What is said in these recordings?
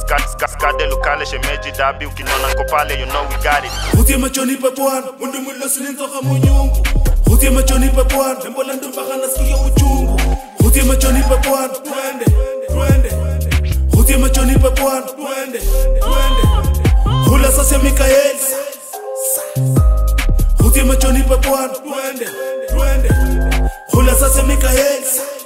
Skade lukale shemeji dabi ukinona kopale you know we got it. Utie machoni pa bwana mundu mulosini nzoka munyungu. Utie machoni pa bwana nembola ndumbaka nasikia uchungu. Utie machoni pa bwana twende. Utie machoni pa bwana twende. Hula sasa Mikael. Utie machoni pa bwana twende. Hula sasa Mikael.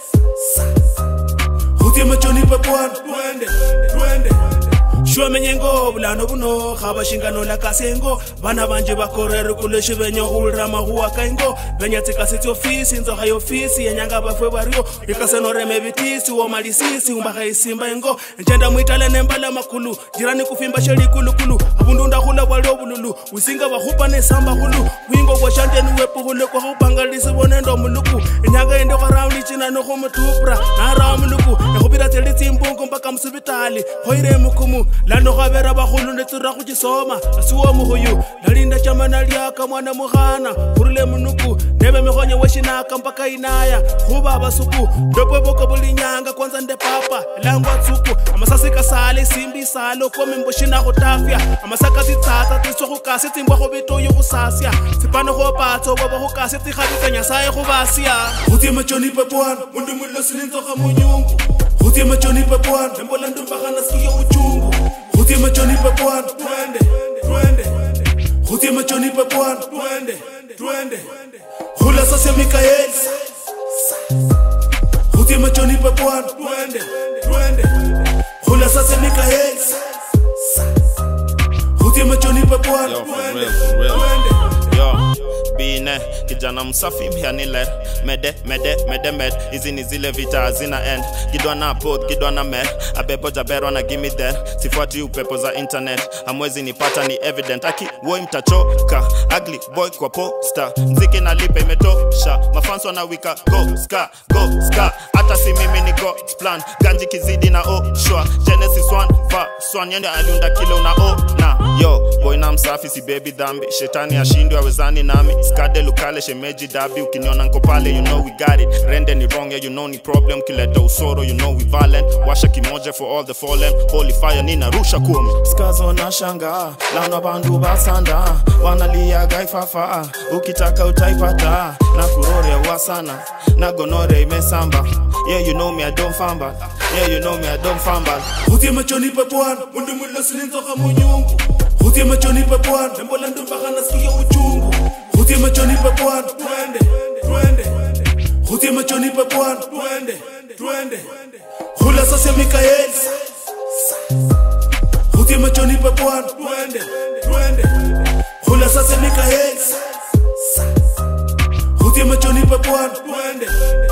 Utie machoni pa bwana twende. Shwa menyengo bulano buno khaba shingano la kasengo bana banje bakorera kuleshe benyo hulra mahuwa kaingo benyatse kaseti office nzo hayo office yenyanga bafwe bariyo ikaseno reme bitisi wo malisisi umbaga isimba ingo njenda muitale nembala makulu jirani kufimba sheli kulukulu abundunda hula walio bululu wisinga bahupa ne samba hulu wingo kwa shande nuwepo hule kwa hupangalisi bonendo muluku nyanga ende kwa round china no khomutupra na ramuluku yakubira teliti mbungu mpaka msibitali hoire mukumu lano gabera bagolo netsira go tsoma asiwa mohoyo nalinda chamana liaka mwana mogana hurile munuku nebe megonye weshinaka mpaka inaya go baba suku dopo boko bulinyanga kwanza nde papa langwa tsuku amasasi kasale simbi salo ko memboshina go tafya amasaka tsitata tso go ka setsimba go beto yo go sasya sipano go patso go go ka setsi gabikanya sae go basia utie machoni pa bwana mundu mulosini nzoka munyungu. Utie machoni pa bwana nembola ndumbaka nasikia uchungu. Utie machoni pa bwana twende. Utie machoni pa bwana twende. Hula sasa Mikael. Utie machoni pa bwana twende. Hula sasa Mikael. Utie machoni pa bwana twende. Bine kijana msafi myanile mede hizi ni zile vita hazina end. Gidwa na both gidwa na med abebo jabero na gimme there. Sifuati upepo za internet hamwezi nipata ni evident. Aki woi mtachoka ugly boy kwa poster mziki na lipe imetosha mafans wana wika go ska hata si mimi ni God's plan ganji kizidi na shwa Genesis 1 verse 1 yende aliunda kile unaona yo boy na msafi si baby dhambi shetani ashindwe awezani nami skade lukale shemeji dabi ukiniona nko pale you know we got it rende ni wrong yeah you know ni problem kileta usoro you know we violent washa kimoja for all the fallen holy fire nina rusha kumi skazo na shanga lana bandu basanda wanalia gaifafa ukitaka utaipata na kurore wasana na gonore imesamba yeah you know me I don't fumble Utie machoni pa bwana mundu mulosini nzoka munyungu. Utie machoni pa bwana nembola ndumbaka nasikia uchungu. Utie machoni pa bwana twende. Utie machoni pa bwana twende. Hula sasa Mikael. Utie machoni pa bwana twende. Hula sasa Mikael. Utie machoni pa bwana twende.